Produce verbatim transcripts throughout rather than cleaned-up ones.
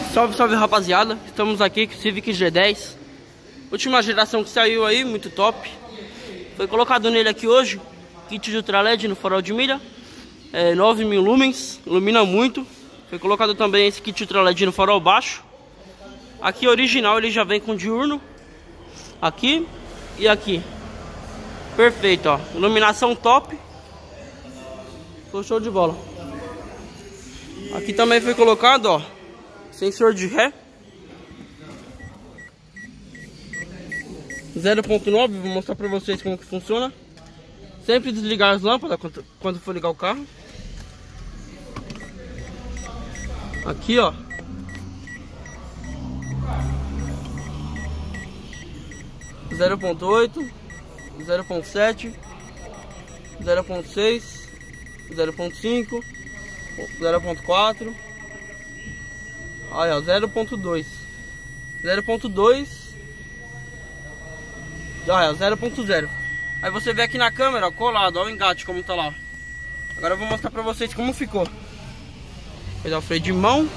Salve, salve rapaziada, estamos aqui com o Civic G dez, última geração que saiu aí, muito top. Foi colocado nele aqui hoje kit de Ultra L E D no farol de milha, é, nove mil lumens, ilumina muito. Foi colocado também esse kit Ultra L E D no farol baixo. Aqui original ele já vem com diurno, aqui e aqui. Perfeito, ó, iluminação top. Tô show de bola. Aqui também foi colocado, ó, sensor de ré zero ponto nove, vou mostrar pra vocês como que funciona. Sempre desligar as lâmpadas quando, quando for ligar o carro. Aqui, ó, zero ponto oito, zero ponto sete, zero ponto seis, zero ponto cinco, zero ponto quatro. Olha, ó, zero ponto dois, zero ponto dois, olha, zero ponto zero. Aí você vê aqui na câmera, ó, colado, ó, o engate como tá lá. Agora eu vou mostrar pra vocês como ficou. Vou dar o freio de mão.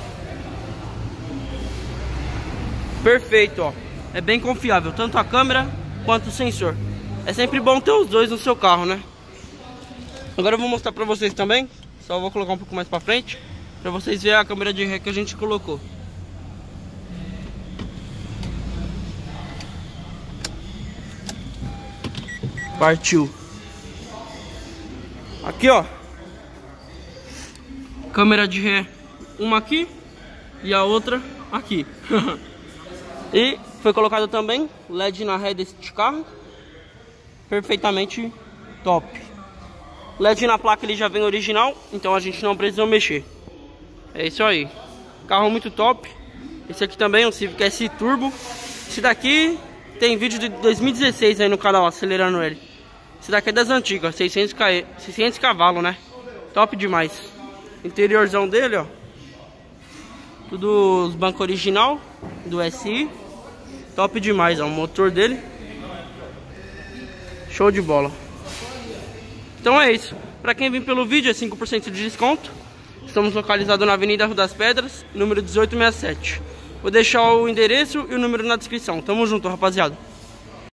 Perfeito, ó. É bem confiável, tanto a câmera quanto o sensor. É sempre bom ter os dois no seu carro, né? Agora eu vou mostrar pra vocês também. Só vou colocar um pouco mais pra frente, pra vocês verem a câmera de ré que a gente colocou. Partiu. Aqui, ó, câmera de ré, uma aqui e a outra aqui. E foi colocado também L E D na ré desse carro, perfeitamente top. L E D na placa ele já vem original, então a gente não precisa mexer. É isso aí, carro muito top. Esse aqui também é um Civic S Turbo. Esse daqui tem vídeo de dois mil e dezesseis aí no canal, acelerando ele. Esse daqui é das antigas, seiscentos cavalos, né? Top demais. Interiorzão dele, ó, tudo os bancos original do S I. Top demais, ó, o motor dele. Show de bola. Então é isso. Pra quem vem pelo vídeo é cinco por cento de desconto. Estamos localizados na Avenida Rua das Pedras, número dezoito sessenta e sete. Vou deixar o endereço e o número na descrição. Tamo junto, rapaziada.